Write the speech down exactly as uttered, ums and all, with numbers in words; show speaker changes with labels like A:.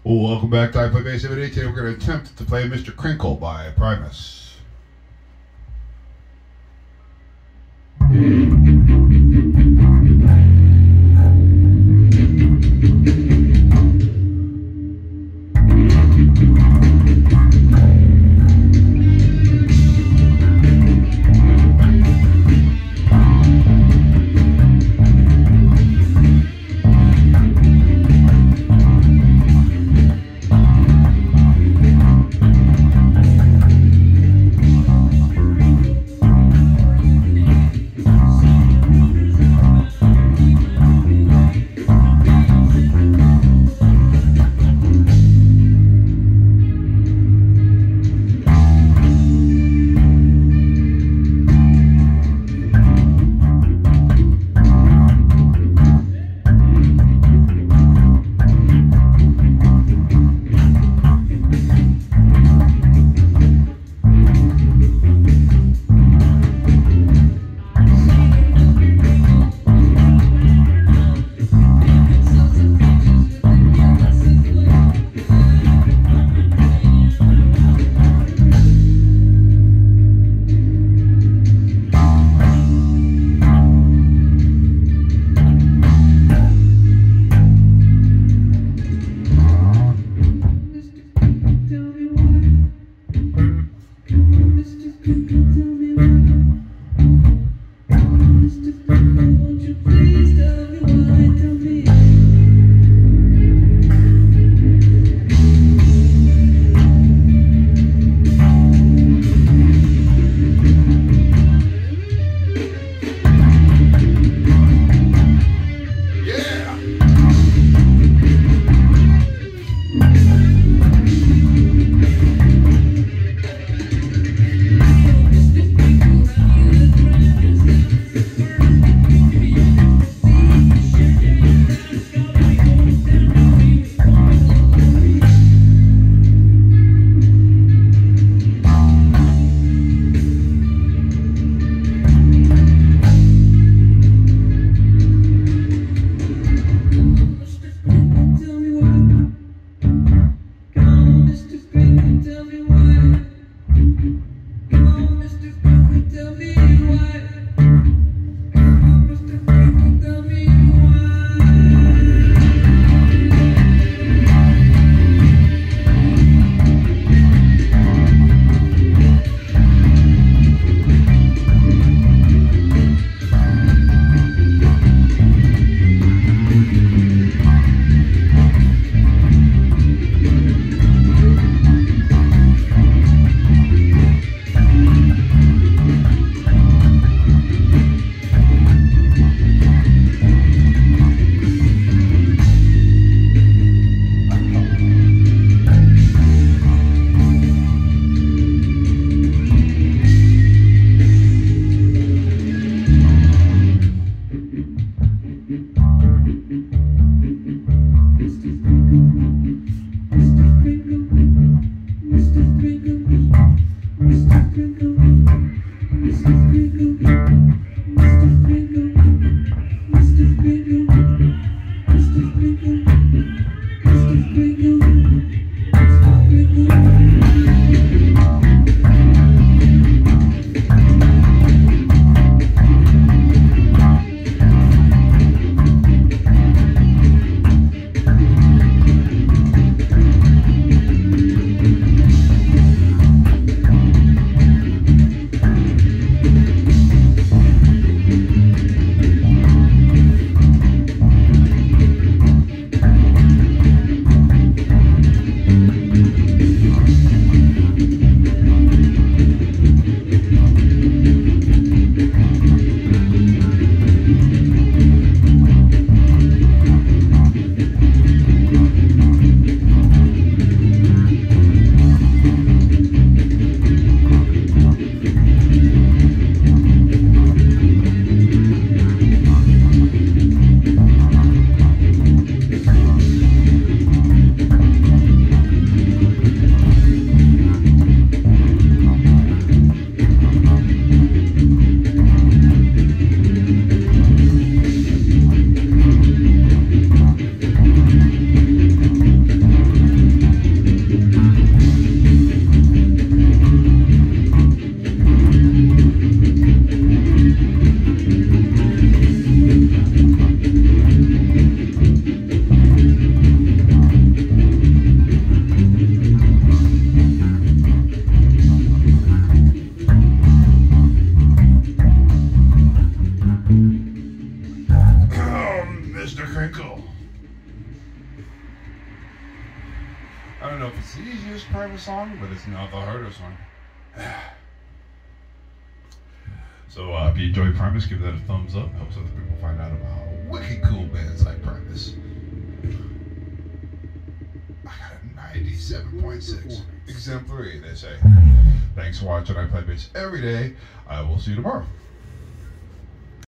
A: Welcome back to I Play Bass Every Day. Today we're going to attempt to play Mister Krinkle by Primus. Mister Krinkle. I don't know if it's the easiest Primus song, but it's not the hardest one. So uh, if you enjoy Primus, give that a thumbs up. Helps other people find out about wicked cool bands like Primus. I got a ninety-seven point six. Exemplary, they say. Thanks for watching. I play bass every day. I will see you tomorrow.